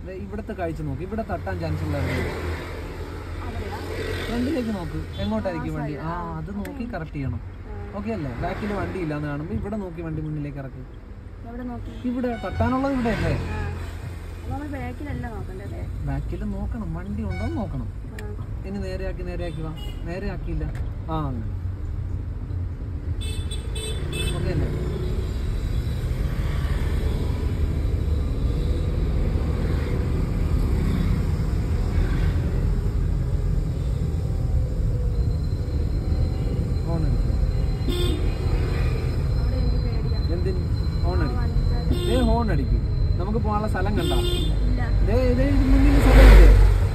ഇവിടുത്തെ കാഴ്ച നോക്ക്, ഇവിടെ തട്ടാൻ ചാൻസ് ഉള്ളതായിരുന്നു. ഫ്രണ്ടിലേക്ക് നോക്ക്, എങ്ങോട്ടായിരിക്കും വണ്ടി. അത് നോക്കി കറക്റ്റ് ചെയ്യണം. ഓക്കെ അല്ലേ? ബാക്കിൽ വണ്ടി ഇല്ലാന്ന് കാണുമ്പോൾ ഇവിടെ നോക്കി വണ്ടി മുന്നിലേക്ക് ഇറക്കി. ഇവിടെ തട്ടാനുള്ളത് ഇവിടെ അല്ലേ? ബാക്കിൽ നോക്കണം, വണ്ടി ഉണ്ടോ നോക്കണം. ഇനി നേരെയാക്കി വാ. നേരെയാക്കിയില്ല. അങ്ങനെ ഓക്കെ അല്ലേ? ഹോൺ അടിക്കും. നമുക്ക് പോകാനുള്ള സ്ഥലം കണ്ടോ? മുന്നിൽ സ്ഥലമില്ലേ?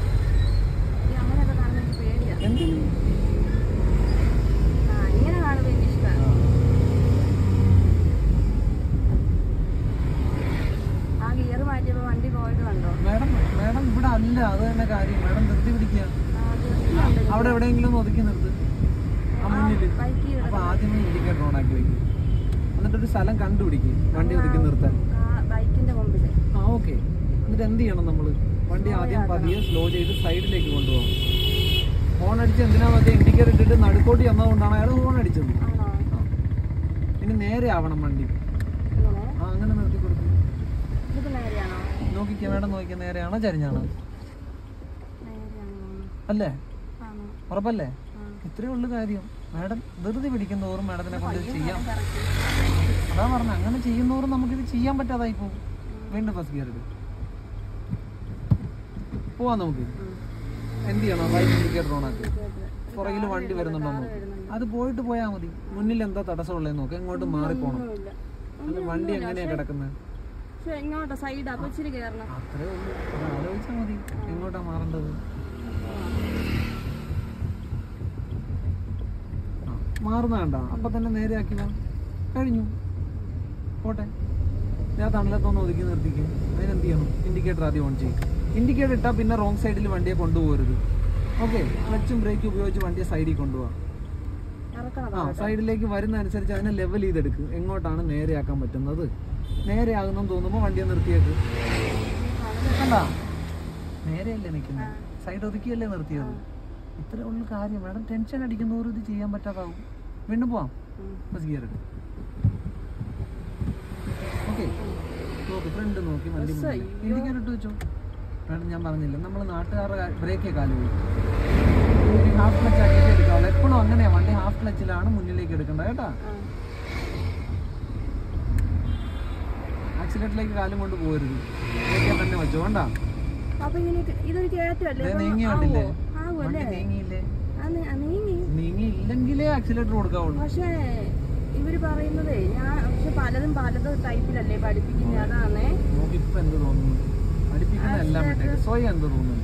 മേഡം ഇവിടെ അല്ല, അത് തന്നെ കാര്യം. മേഡം ധൃതി പിടിക്കുക. അവിടെ എവിടെയെങ്കിലും ഒതുക്കി നിർത്ത് ആ മുന്നിൽ. അപ്പൊ ആദ്യമേ ഇൻഡിക്കേറ്റർ ഓൺ ആക്കി വെക്കും. എന്നിട്ടൊരു സ്ഥലം കണ്ടുപിടിക്കും വണ്ടി ഒതുക്കി നിർത്താൻ. ഓക്കെ. എന്നിട്ട് എന്ത് ചെയ്യണം നമ്മള്? വണ്ടി ആദ്യം പതിയെ സ്ലോ ചെയ്ത് സൈഡിലേക്ക് കൊണ്ടുപോകണം. ഹോൺ അടിച്ച് എന്തിനാ മറ്റേ ഇൻഡിക്കേറ്റർ ഇട്ടിട്ട് നടുക്കോട്ടി വന്നതുകൊണ്ടാണ് അയാൾ ഹോൺ അടിച്ചത്. ഇനി നേരെ ആവണം വണ്ടി. അങ്ങനെ നിർത്തി കൊടുക്കും. നോക്കിക്കേ മേഡം, നോക്കിയാ നേരെയാണോ ചരിഞ്ഞാണോ? അല്ലേ? ഉറപ്പല്ലേ? ഇത്രയേ ഉള്ളു കാര്യം. മാഡം ധൃതി പിടിക്കുന്നതോറും മാഡത്തിനെ കൊണ്ട് ചെയ്യാം. അതാ പറഞ്ഞ, അങ്ങനെ ചെയ്യുന്നതോറും നമുക്കിത് ചെയ്യാൻ പറ്റാതായി പോകും. വീണ്ടും ഫസ്റ്റ് ഗിയർ ഇടും. പോവാം നമുക്ക്. എന്ത് ചെയ്യണം? ബൈക്ക് ഇൻഡിക്കേറ്റർ ഓൺ ആക്കി. പുറകിൽ വണ്ടി വരുന്നുണ്ടോ നോക്കി. അത് പോയിട്ട് പോയാൽ മതി. മുന്നിൽ എന്താ തടസ്സമുള്ളതെന്ന് നോക്കി. എങ്ങോട്ട് മാറിപ്പോണം. അല്ല, വണ്ടി എങ്ങനെയാ കിടക്കുന്നത്? അത്രേ ഉള്ളൂ. ആലോചിച്ചാൽ മതി എങ്ങോട്ടാ മാറേണ്ടത്. മാറുന്ന വേണ്ട, അപ്പൊ തന്നെ നേരെയാക്കി വാ. കഴിഞ്ഞു, പോട്ടെ. ഞാൻ തണലത്തൊന്ന് ഒതുക്കി നിർത്തിക്കും. അതിനെന്ത് ചെയ്യണം? ഇൻഡിക്കേറ്റർ ആദ്യം ഓൺ ചെയ്യും. ഇൻഡിക്കേറ്റർ ഇട്ടാൽ പിന്നെ റോങ് സൈഡിൽ വണ്ടിയെ കൊണ്ടുപോകരുത്. ഓക്കെ. ക്ലച്ചും ബ്രേക്കും ഉപയോഗിച്ച് വണ്ടിയെ സൈഡിൽ കൊണ്ടുപോകാം. സൈഡിലേക്ക് വരുന്ന അനുസരിച്ച് അതിനെ ലെവൽ ചെയ്തെടുക്കും. എങ്ങോട്ടാണ് നേരെയാക്കാൻ പറ്റുന്നത്? നേരെയാകുന്നെന്ന് തോന്നുമ്പോൾ വണ്ടിയെ നിർത്തിയേക്ക്. കണ്ട, നേരെയല്ലേ നിൽക്കുന്നത്? സൈഡ് ഒതുക്കിയല്ലേ നിർത്തിയത്? ഇത്രേ ഉള്ളു കാര്യം. മാഡം ടെൻഷൻ അടിക്കുന്നവരും ഇത് ചെയ്യാൻ പറ്റാതാവും. വീണ്ടും പോവാം. ബസ് ഗിയർ ഇടും. ഓക്കെ. നോക്ക്, ഫ്രണ്ട് നോക്കി വണ്ടി ഇൻഡിക്കേറ്റർ ഇട്ട് വെച്ചോ. മാഡം ഞാൻ പറഞ്ഞില്ല, നമ്മൾ നാട്ടുകാരുടെ ബ്രേക്കേ കാല് പോയി. ഹാഫ് ക്ലച്ച് ആക്കിയിട്ട് എടുക്കാവുള്ളൂ. എപ്പോഴും അങ്ങനെയാ, വണ്ടി ഹാഫ് ക്ലച്ചിലാണ് മുന്നിലേക്ക് എടുക്കേണ്ടത് കേട്ടാ. ആക്സിലേറ്ററിലേക്ക് കാലും കൊണ്ട് പോകരുത്. ബ്രേക്കേ തന്നെ വെച്ചോ. വേണ്ടാ നീങ്ങിയോണ്ടില്ലേ? നീങ്ങിയില്ലെങ്കിലേ ആക്സിലേറ്റർ കൊടുക്കാവുള്ളൂ. പക്ഷേ ഇവര് പറയുന്നതേ, പലതും ടൈപ്പിലല്ലേ പഠിപ്പിക്കുന്നത്. അതാണ് ഇപ്പൊ എന്ത് തോന്നുന്നു? പഠിപ്പിക്കുന്ന എല്ലാം വിട്ടേക്ക്. സ്വയം എന്ത് തോന്നുന്നു?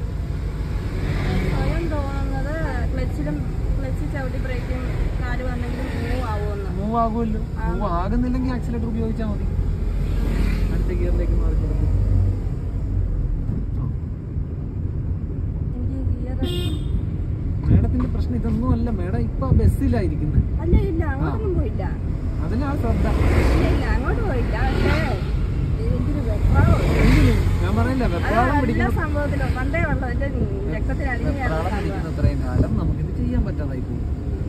സ്വയം തോന്നുന്നത് ക്ലച്ച് ചവിട്ടി ബ്രേക്കും കാല് വന്നെങ്കിലും മൂവ് ആകുമല്ലോ. മൂവ് ആകുന്നില്ലെങ്കിൽ ആക്സിലേറ്റർ ഉപയോഗിച്ചാൽ മതി. അടുത്ത ഗിയറിലേക്ക് മാറി കൊടുക്കും. മേഡത്തിന്റെ പ്രശ്നം ഇതൊന്നും അല്ല. മേഡം ഇപ്പൊ ബസ്സിലായിരിക്കുന്നത്. അതിനാ ശ്രദ്ധ. ഞാൻ പറയില്ല, വെപ്രാളം പിടിക്കുന്ന അത്രയും കാലം നമുക്കിത് ചെയ്യാൻ പറ്റാതായി പോകും.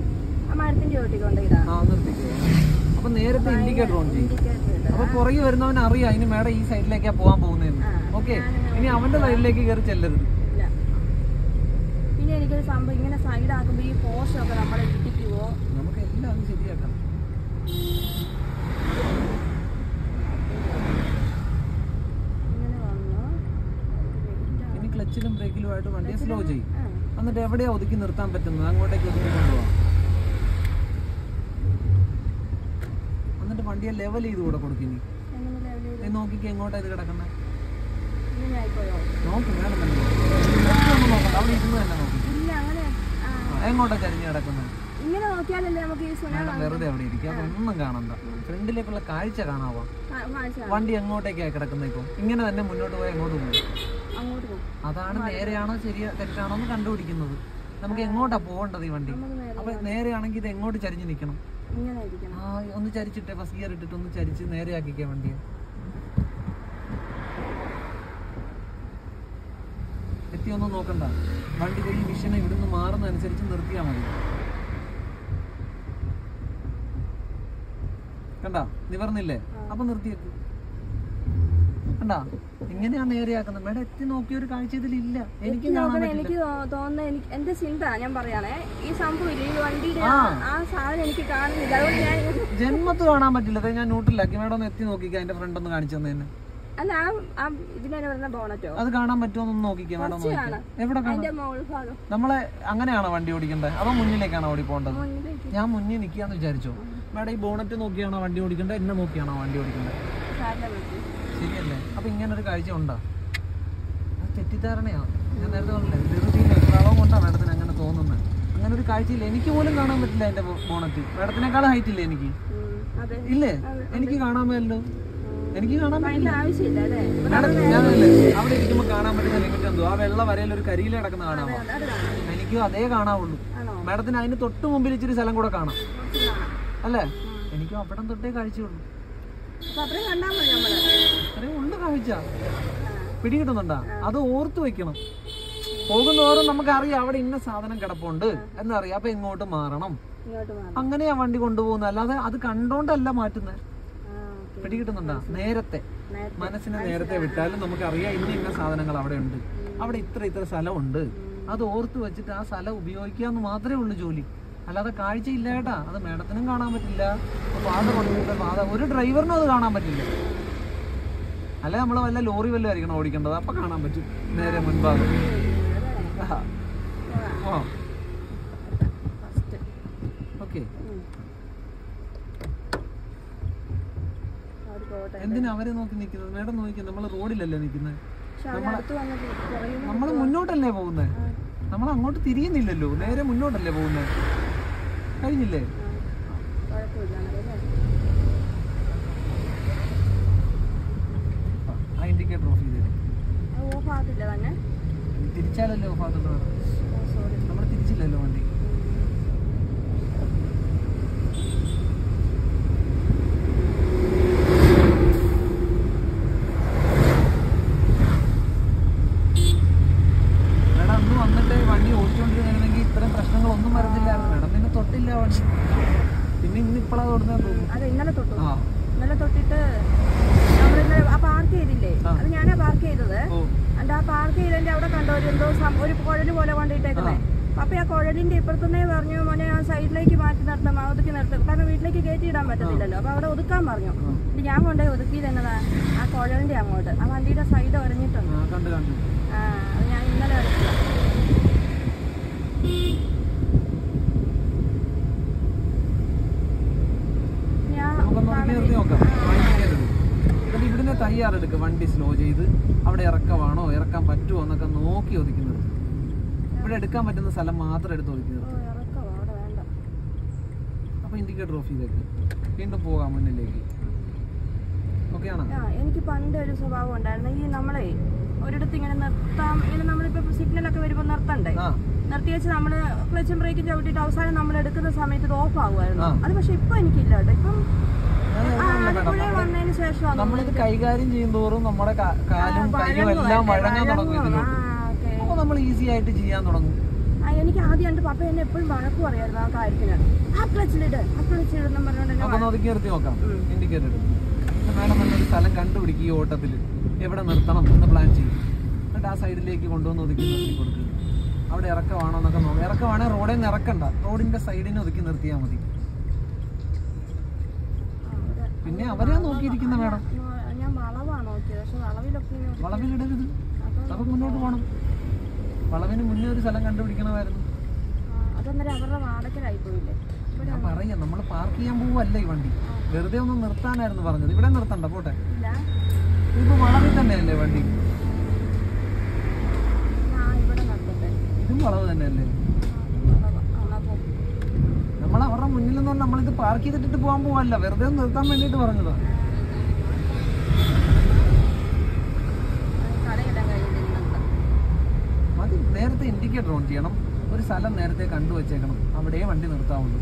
നിർത്തിക്കോ. അപ്പൊ നേരത്തെ ഇൻഡിക്കേറ്റർ ഓൺ ചെയ്യും. അപ്പൊ പുറകെ വരുന്നവൻ അറിയാം ഇനി മേഡം ഈ സൈഡിലേക്കാ പോകാൻ പോകുന്നതെന്ന്. ഓക്കെ. ഇനി അവന്റെ സൈഡിലേക്ക് കയറി ചെല്ലരുത്. പിന്നെ എനിക്കൊരു സംഭവം, ഇങ്ങനെ സൈഡ് ആക്കുമ്പോ ഈ പോസ്റ്റൊക്കെ നമ്മളെ ഇട്ടിക്കുവോ? നമുക്ക് എല്ലാം അത് ശരിയാക്കാം. ഇനി ക്ലച്ചിലും ബ്രേക്കിലുമായിട്ട് വണ്ടിയെ സ്ലോ ചെയ്യും. എന്നിട്ട് എവിടെയാ ഒതുക്കി നിർത്താൻ പറ്റുന്നത് അങ്ങോട്ടേക്ക് ഒതുക്കി കൊണ്ടുപോകാം. എന്നിട്ട് വണ്ടിയെ ലെവൽ ചെയ്ത് കൂടെ കൊടുക്കും. നീ നോക്കിക്ക് എങ്ങോട്ടാ ഇത് കിടക്കുന്നത്. നോക്ക് മേഡം തന്നെ നോക്കണ്ട. അവിടെ ഇരുന്ന് തന്നെ നോക്കി. എങ്ങോട്ടാ ചരിഞ്ഞ് കിടക്കുന്നത്? വെറുതെ അവിടെ ഇരിക്കുക. ഒന്നും കാണണ്ട. ഫ്രണ്ടിലേക്കുള്ള കാഴ്ച കാണാവോ? വണ്ടി എങ്ങോട്ടേക്കാ കിടക്കുന്നത്? ഇപ്പൊ ഇങ്ങനെ തന്നെ മുന്നോട്ട് പോയാൽ എങ്ങോട്ട് പോകും? അതാണ് നേരെയാണോ ശരിയോ തെറ്റാണോ എന്ന് കണ്ടുപിടിക്കുന്നത്. നമുക്ക് എങ്ങോട്ടാ പോകേണ്ടത് ഈ വണ്ടി? അപ്പൊ നേരെയാണെങ്കിൽ ഇത് എങ്ങോട്ട് ചരിഞ്ഞ് നിൽക്കണം? ഒന്ന് ചരിച്ചിട്ടേ, ഫസ്റ്റ് ഗിയർ ഇട്ടിട്ട് ഒന്ന് ചരിച്ച് നേരെയാക്കിക്കേ വണ്ടിയെ. ഒന്നും നോക്കണ്ട. വണ്ടി ഈ മിഷനെ ഇവിടുന്ന് മാറുന്നതനുസരിച്ച് നിർത്തിയാൽ മതി. കണ്ടാ നിവർന്നില്ലേ? അപ്പൊ നിർത്തിയേക്ക്. കണ്ടാ ഇങ്ങനെയാണ് നേരെയാക്കുന്നത്. മേഡം എത്തി നോക്കിയ ഒരു കാഴ്ച ഇതിലില്ല. എനിക്ക് തോന്നുന്നത് എന്റെ ചിന്ത ഞാൻ പറയാണേ, ഈ സംഭവം ഈ വണ്ടിയുടെ ആ സാധനം എനിക്ക് കാണുന്നില്ല. അതുകൊണ്ട് ഞാൻ ജന്മത്ത് കാണാൻ പറ്റില്ല. ഞാൻ ന്യൂട്രലാക്കി. മേഡം ഒന്ന് എത്തി നോക്കിക്കാം. അതിന്റെ ഫ്രണ്ട് ഒന്ന് കാണിച്ചു തന്നെ. അല്ല ഇതിനെ പറഞ്ഞ ബോണറ്റോ അത് കാണാൻ പറ്റുമോ നോക്കിക്കാം മേഡം. എവിടെ കാണാം? നമ്മളെ അങ്ങനെയാണോ വണ്ടി ഓടിക്കേണ്ടത് അതോ മുന്നിലേക്കാണോ ഓടി പോകേണ്ടത്? ഞാൻ മുന്നിൽ നിൽക്കാന്ന് വിചാരിച്ചോ? മേഡം ഈ ബോണറ്റ് നോക്കിയാണോ വണ്ടി ഓടിക്കേണ്ടത്? എന്നെ നോക്കിയാണോ വണ്ടി ഓടിക്കേണ്ടത്? ശരിയല്ലേ? അപ്പൊ ഇങ്ങനൊരു കാഴ്ച ഉണ്ടോ? അത് തെറ്റിദ്ധാരണയാണ്. ഞാൻ നേരത്തെ പറഞ്ഞില്ലേ, ധൃതിയില്ല പ്രളവും കൊണ്ടാണ് മേഡത്തിന് അങ്ങനെ തോന്നുന്നത്. അങ്ങനെ ഒരു കാഴ്ചയില്ല. എനിക്ക് പോലും കാണാൻ പറ്റില്ല എന്റെ ബോണറ്റ്. മേഡത്തിനേക്കാളും ഹൈറ്റ് ഇല്ലേ എനിക്ക്? ഇല്ലേ? എനിക്ക് കാണാൻ പറ്റില്ലോ. എനിക്ക് കാണാൻ പറ്റില്ല. മേഡം ഞാനല്ലേ അവിടെ ഇരിക്കുമ്പോ കാണാൻ പറ്റുന്ന ലിമിറ്റ് എന്തോ? ആ വെള്ള വരയിൽ ഒരു കരിയില കിടക്കുന്ന കാണാമോ? എനിക്കും അതേ കാണാവുള്ളൂ. മേഡത്തിന് അതിന് തൊട്ട് മുമ്പിൽ ഇച്ചിരി സ്ഥലം കൂടെ കാണാം അല്ലേ? എനിക്കും അവിടെ തൊട്ടേ കാഴ്ചയുള്ളൂ. അത്രയും ഉണ്ട് കാഴ്ച. പിടികിട്ടുന്നുണ്ടാ? അത് ഓർത്ത് വെക്കണം. പോകുന്നോറും നമുക്ക് അറിയാം അവിടെ ഇന്ന സാധനം കിടപ്പുണ്ട് എന്നറിയാം. അപ്പൊ ഇങ്ങോട്ട് മാറണം. അങ്ങനെയാ വണ്ടി കൊണ്ടുപോകുന്നത്. അല്ലാതെ അത് കണ്ടോണ്ടല്ല മാറ്റുന്നത്. പിടികിട്ടുന്നുണ്ടാ? നേരത്തെ മനസ്സിനെ നേരത്തെ വിട്ടാലും നമുക്കറിയാം ഇന്ന ഇന്ന സാധനങ്ങൾ അവിടെ ഉണ്ട്, അവിടെ ഇത്ര സ്ഥലമുണ്ട്. അത് ഓർത്ത് വെച്ചിട്ട് ആ സ്ഥലം ഉപയോഗിക്കാന്ന് മാത്രമേ ഉള്ളൂ ജോലി. അല്ലാതെ കാഴ്ചയില്ല കേട്ടാ. അത് മേഡത്തിനും കാണാൻ പറ്റില്ല. പാത കൊണ്ടിട്ട് പാത ഒരു ഡ്രൈവറിനും അത് കാണാൻ പറ്റില്ല. അല്ലെ നമ്മള് വല്ല ലോറി വല്ലതും ആയിരിക്കണം ഓടിക്കേണ്ടത്. അപ്പൊ കാണാൻ പറ്റും നേരെ മുൻഭാഗം. ഓക്കെ. എന്തിനാ അവരെ നോക്കി നിക്കുന്നത്? മേഡം നോക്കി, നമ്മള് റോഡിലല്ലേ നിക്കുന്നത്. നമ്മള് മുന്നോട്ടല്ലേ പോകുന്നത്. നമ്മൾ അങ്ങോട്ട് തിരിയുന്നില്ലല്ലോ, നേരെ മുന്നോട്ടല്ലേ പോകുന്നത്. കഴിഞ്ഞില്ലേ? ആ ഇൻഡിക്കേറ്റർ ഓഫ് ചെയ്തേ. തിരിച്ചാലല്ലേ ഓഫ് ആക്കുന്നത്. നമ്മൾ തിരിച്ചില്ലല്ലോ വണ്ടി. വണ്ടി ഓടിച്ചോണ്ടിരുന്നെങ്കിൽ ഇത്രയും പ്രശ്നങ്ങളൊന്നും വരുന്നില്ലായിരുന്നു. മേഡം പിന്നെ തൊട്ടില്ല വണ്ടി. പിന്നെ ഇന്ന് ഇപ്പഴാ തൊടുന്നത് തോന്നുന്നു. ഇന്നലെ തൊട്ടിട്ട് നമ്മളിന്നലെ ആ പാർക്ക് ചെയ്തില്ലേ, അത് ഞാനാ പാർക്ക് ചെയ്തത്. എന്നിട്ട് ആ പാർക്ക് ചെയ്തതിന്റെ അവിടെ കണ്ടോ എന്തോ ഒരു കുഴല് പോലെ കൊണ്ടിട്ടേക്കുന്നേ. അപ്പൊ ആ കുഴലിന്റെ ഇപ്പുറത്തുനിന്നേ പറഞ്ഞു, മോനെ ആ സൈഡിലേക്ക് മാറ്റി നിർത്താം, ഒതുക്കി നിർത്തും. കാരണം വീട്ടിലേക്ക് കയറ്റിയിടാൻ പറ്റത്തില്ലല്ലോ. അപ്പൊ അവിടെ ഒതുക്കാൻ പറഞ്ഞു. ഞാൻ കൊണ്ടുപോയി ഒതുക്കിയത് എന്നതാ ആ കുഴലിന്റെ അങ്ങോട്ട്. ആ വണ്ടിയുടെ സൈഡ് ഒരഞ്ഞിട്ടുണ്ട്. അത് ഞാൻ ഇന്നലെ ഒരച്ചില്ല. ഇവിടുന്ന് തയ്യാറെടുക്കുക. വണ്ടി സ്ലോ ചെയ്ത് അവിടെ ഇറക്കമാണോ, ഇറക്കാൻ പറ്റുമോ എന്നൊക്കെ നോക്കി ഒതുക്കി നിർത്തും. ഇവിടെ എടുക്കാൻ പറ്റുന്ന സ്ഥലം മാത്രം എടുത്ത് ഒതുക്കി നിർത്തും. അപ്പൊ ഇൻഡിക്കേറ്റർ ഓഫ് ചെയ്തേക്ക്. വീണ്ടും പോകാം മുന്നിലേക്ക്. ഓക്കെ ആണോ? എനിക്ക് പണ്ട് ഒരു സ്വഭാവം ഉണ്ടായിരുന്നു. ഈ നമ്മളെ ഒരിടത്ത് ഇങ്ങനെ നിർത്താം, ഇങ്ങനെ നമ്മളിപ്പോ സിഗ്നലൊക്കെ വരുമ്പോ നിർത്തണ്ടേ, നിർത്തി വെച്ച് നമ്മള് ക്ലച്ചും ബ്രേക്കും ചവിട്ടിട്ട് അവസാനം നമ്മൾ എടുക്കുന്ന സമയത്ത് ഇത് ഓഫ് ആകുമായിരുന്നു. അത് പക്ഷെ ഇപ്പൊ എനിക്കില്ല കേട്ടോ. ഇപ്പം വന്നതിന് ശേഷം നമ്മളിത് കൈകാര്യം ചെയ്യുന്തോറും നമ്മുടെ കാലും കൈയും എല്ലാം വഴങ്ങാൻ തുടങ്ങും ഇതിലോട്ട്. അപ്പൊ നമ്മൾ ഈസി ആയിട്ട് ചെയ്യാൻ തുടങ്ങും. എനിക്ക് ആദ്യം എന്റെ പപ്പ എന്നെ എപ്പോഴും വഴക്ക് പറയായിരുന്നു ആ കാര്യത്തിന്. ആ ക്ലച്ചിലിടുന്ന പറഞ്ഞോണ്ട്. അപ്പൊ നോക്കി നിർത്തി നോക്കാം. ഇൻഡിക്കേറ്റർ മേഡം നല്ലൊരു സ്ഥലം കണ്ടുപിടിക്കുക. ഈ ഓട്ടത്തിൽ എവിടെ നിർത്തണം എന്ന് പ്ലാൻ ചെയ്യും. എന്നിട്ട് ആ സൈഡിലേക്ക് കൊണ്ടുവന്ന് ഒതുക്കി നിർത്തി കൊടുക്കുക. അവിടെ ഇറക്കമാണോ എന്നൊക്കെ നോക്കാം. ഇറക്കമാണെങ്കിൽ റോഡിൽ നിന്ന് ഇറക്കണ്ട, റോഡിന്റെ സൈഡിന് ഒതുക്കി നിർത്തിയാൽ മതി. പിന്നെ അവരെയാ നോക്കിയിരിക്കുന്ന മേഡം. വളവിലിടരുത്. അപ്പൊ മുന്നോട്ട് പോകണം. വളവിന് മുന്നേ ഒരു സ്ഥലം കണ്ടുപിടിക്കണമായിരുന്നു. ഞാൻ പറയാം, നമ്മൾ പാർക്ക് ചെയ്യാൻ പോവല്ല ഈ വണ്ടി. വെറുതെ ഒന്ന് നിർത്താനായിരുന്നു പറഞ്ഞത്. ഇവിടെ നിർത്തണ്ട, പോട്ടെ. ഇപ്പൊ വളവിൽ തന്നെയല്ലേ വണ്ടി? ഇതും വളവ് തന്നെയല്ലേ? നമ്മൾ അവരുടെ മുന്നിൽ നിന്ന് നമ്മളിത് പാർക്ക് ചെയ്തിട്ട് പോകാൻ പോവല്ല, വെറുതെ ഒന്ന് നിർത്താൻ വേണ്ടിട്ട് പറഞ്ഞതാ. മതി. നേരത്തെ ഇൻഡിക്കേറ്റർ ഓൺ ചെയ്യണം. ഒരു സ്ഥലം നേരത്തെ കണ്ടുവച്ചേക്കണം. അവിടെ വണ്ടി നിർത്താവുള്ളൂ.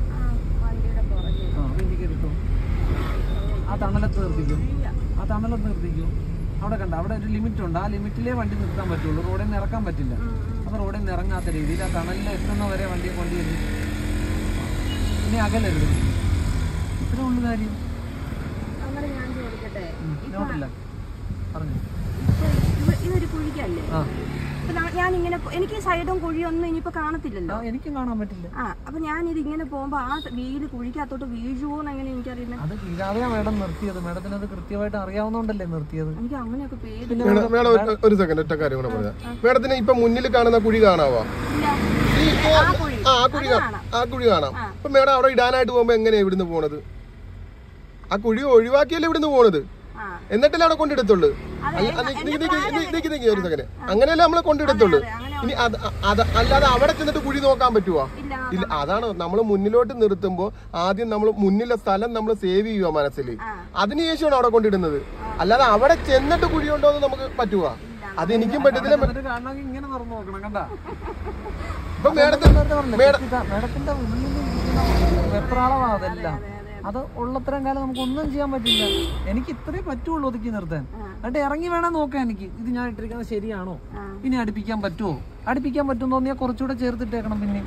ഇൻഡിക്കേറ്റർ ഇട്ടോ. ആ തണലത്ത് നിർത്തിക്കും. അവിടെ കണ്ട അവിടെ ഒരു ലിമിറ്റ് ഉണ്ട്. ആ ലിമിറ്റിലേ വണ്ടി നിർത്താൻ പറ്റുള്ളൂ. റോഡിൽ നിന്ന് ഇറക്കാൻ പറ്റില്ല. അപ്പൊ റോഡിൽ നിന്ന് ഇറങ്ങാത്ത രീതിയിൽ ആ ടണലിൽ എത്തുന്ന വരെ വണ്ടിയെ കൊണ്ടുവരും. ഇനി അകലരുത്. ഇത്രേ ഉള്ളു കാര്യം. ഞാൻ ചോദിക്കട്ടെ, പറഞ്ഞു ഇതൊരു കുഴിക്കല്ലേ? ഞാൻ ഇങ്ങനെ എനിക്ക് സൈഡും കുഴിയൊന്നും ഇനിയിപ്പോ കാണത്തില്ലല്ലോ. എനിക്കും കാണാൻ പറ്റില്ല. അപ്പൊ ഞാൻ ഇത് ഇങ്ങനെ പോകുമ്പോ ആ വീല് കുഴിക്കകത്തോട്ട് വീഴുവോന്ന് എങ്ങനെ എനിക്കറിയുന്നത്? അത് വീഴാതെയാ മേഡം നിർത്തിയത്. മേഡത്തിന് അത് കൃത്യമായിട്ട് അറിയാവുന്നതല്ലേ നിർത്തിയത്. എനിക്ക് അങ്ങനെയൊക്കെ പേര്. ഒരു സെക്കൻഡ് ഒറ്റ കാര്യം കൂടെ പറയാം. മേഡത്തിന് ഇപ്പൊ മുന്നിൽ കാണുന്ന കുഴി കാണാവോ? ആ കുഴി കാണാം. അപ്പൊ മേഡം അവിടെ ഇടാനായിട്ട് പോകുമ്പോ എങ്ങനെയാ ഇവിടുന്ന് പോണത്? ആ കുഴി ഒഴിവാക്കിയല്ലേ ഇവിടുന്ന് പോണത്? എന്നിട്ടല്ലേ അവിടെ കൊണ്ടിടത്തുള്ളൂ. ഒരു സെക്കൻഡ്, അങ്ങനെയല്ലേ നമ്മളെ കൊണ്ടിടത്തുള്ളൂ. ഇനി അല്ലാതെ അവിടെ ചെന്നിട്ട് കുഴി നോക്കാൻ പറ്റുവോ? ഇല്ല. അതാണ് നമ്മൾ മുന്നിലോട്ട് നിർത്തുമ്പോ ആദ്യം നമ്മൾ മുന്നിലെ സ്ഥലം നമ്മൾ സേവ് ചെയ്യുക മനസ്സിൽ. അതിനുശേഷമാണ് അവിടെ കൊണ്ടിടുന്നത്. അല്ലാതെ അവിടെ ചെന്നിട്ട് കുഴി ഉണ്ടോ എന്ന് നമുക്ക് പറ്റുവാ? അത് എനിക്കും പറ്റത്തില്ല. ഇപ്പൊ മേഡത്തിന്റെ വെപ്രാളവാതല്ല. അത് ഉള്ളത്രയും കാലം നമുക്ക് ഒന്നും ചെയ്യാൻ പറ്റില്ല. എനിക്ക് ഇത്രേ പറ്റുള്ളൂ ഒതുക്കി നിർത്താൻ. എന്നിട്ട് ഇറങ്ങി വേണം നോക്കാൻ എനിക്ക്. ഇത് ഞാൻ ഇട്ടിരിക്കുന്നത് ശരിയാണോ, ഇനി അടുപ്പിക്കാൻ പറ്റുമോ? അടുപ്പിക്കാൻ പറ്റും തോന്നിയാൽ കുറച്ചുകൂടെ ചേർത്തിട്ടേക്കണം. പിന്നെ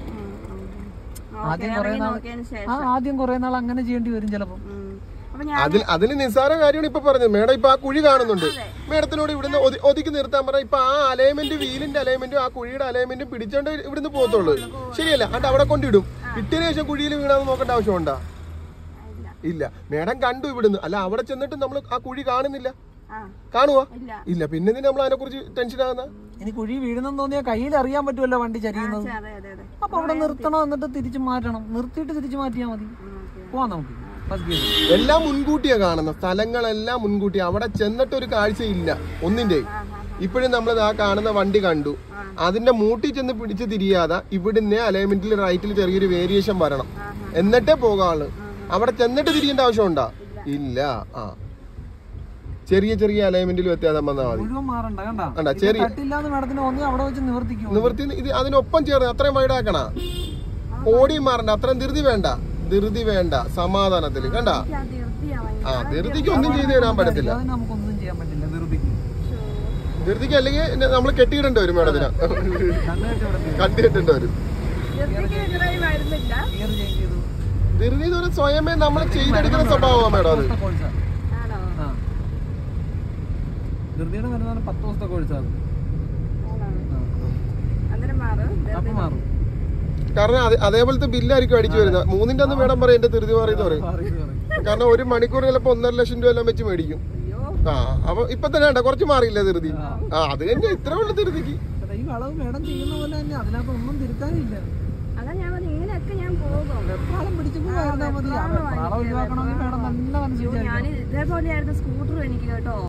ആദ്യം കുറെ നാൾ അങ്ങനെ ചെയ്യേണ്ടി വരും ചിലപ്പോ. അതിന് നിസ്സാര കാര്യമാണ് ഇപ്പൊ പറഞ്ഞത്. മേഡം ഇപ്പൊ ആ കുഴി കാണുന്നുണ്ട്. മേഡത്തിനോട് ഇവിടുന്ന് ഒതുക്കി നിർത്താൻ പറഞ്ഞ ഇപ്പൊ ആ അലൈൻമെന്റ്, വീലിന്റെ അലൈൻമെന്റും ആ കുഴിയുടെ അലൈൻമെന്റും പിടിച്ചോണ്ട് ഇവിടുന്ന് പോകത്തുള്ളൂ. ശരിയല്ല? എന്നിട്ട് അവിടെ കൊണ്ടിടും. ഇട്ടതിന് ശേഷം കുഴിയിൽ വീണാന്ന് നോക്കേണ്ട ആവശ്യമുണ്ടാ? ഇല്ല. മേഡം കണ്ടു ഇവിടുന്ന്. അല്ല, അവിടെ ചെന്നിട്ട് നമ്മൾ ആ കുഴി കാണുന്നില്ല. കാണുവാ? ഇല്ല. പിന്നെ നമ്മൾ അതിനെ കുറിച്ച് ടെൻഷൻ ആകുന്ന. ഇനി കുഴി വീഴുന്നെന്ന് തോന്നിയാൽ കയ്യിൽ അറിയാൻ പറ്റുമല്ലോ വണ്ടി ചരിയുന്നത്. അപ്പൊ അവിടെ നിർത്തണം, എന്നിട്ട് തിരിച്ചു മാറ്റണം. നിർത്തിയിട്ട് തിരിച്ചു മാറ്റിയാൽ മതി. പോവാം നമുക്ക്. എല്ലാം മുൻകൂട്ടിയാ കാണുന്ന സ്ഥലങ്ങളെല്ലാം മുൻകൂട്ടി. അവിടെ ചെന്നിട്ട് ഒരു കാഴ്ചയില്ല ഒന്നിന്റെ. ഇപ്പോഴും നമ്മൾ ആ കാണുന്ന വണ്ടി കണ്ടു. അതിന്റെ മൂട്ടി ചെന്ന് പിടിച്ച് തിരിയാതെ ഇവിടുന്ന് അലൈൻമെന്റിൽ റൈറ്റിൽ ചെറിയൊരു വേരിയേഷൻ വരണം, എന്നിട്ടേ പോകാള്. അവിടെ ചെന്നിട്ട് തിരിയേണ്ട ആവശ്യമുണ്ടാ? ഇല്ല. ചെറിയ ചെറിയ അലൈൻമെന്റിൽ വ്യത്യാസം വന്നാൽ മതി. ചെറിയ നിവർത്തി ഇത് അതിനൊപ്പം ചേർന്ന് അത്രയും വൈഡാക്കണ. ഓടി മാറണ്ട. അത്രയും ധൃതി വേണ്ട. ധൃതി വേണ്ട. സമാധാനത്തിൽ കണ്ട. ധൃതിക്ക് ഒന്നും ചെയ്ത് തരാൻ പറ്റത്തില്ല. ധൃതിക്ക് അല്ലെങ്കിൽ നമ്മൾ കെട്ടിയിടേണ്ടി വരും മേഡത്തിന്. കെട്ടിയിടേണ്ടി വരും. ധൃതി എന്ന് പറഞ്ഞാൽ സ്വയമേ നമ്മൾ ചെയ്തെടുക്കുന്ന സ്വഭാവമാണ് മേഡം. അത് ധൃതിയുടെ വരുന്നതാണ് 10 ദിവസത്തെ കോഴ്സാണ്. കാരണം അതേപോലത്തെ ബില്ലായിരിക്കും അടിച്ചു വരുന്നത്. 3ന്റെ അന്ന് മേഡം പറയും എന്റെ ധൃതി മാറിയെന്ന് പറയും. കാരണം 1 മണിക്കൂർ ചിലപ്പോ 1.5 ലക്ഷം രൂപ എല്ലാം വെച്ച് മേടിക്കും. അപ്പൊ ഇപ്പൊ തന്നെ വേണ്ട, കുറച്ച് മാറിയില്ല ധൃതി. അത് തന്നെ ഇത്ര ഉള്ള ധൃതിക്ക്. ഈ വളവ് മേഡം ചെയ്യുന്ന പോലെ തന്നെ അതിനകത്ത് ഒന്നും തിരുത്താനില്ല. ഇതേപോലെയായിരുന്നു സ്കൂട്ടർ എനിക്ക് കേട്ടോ.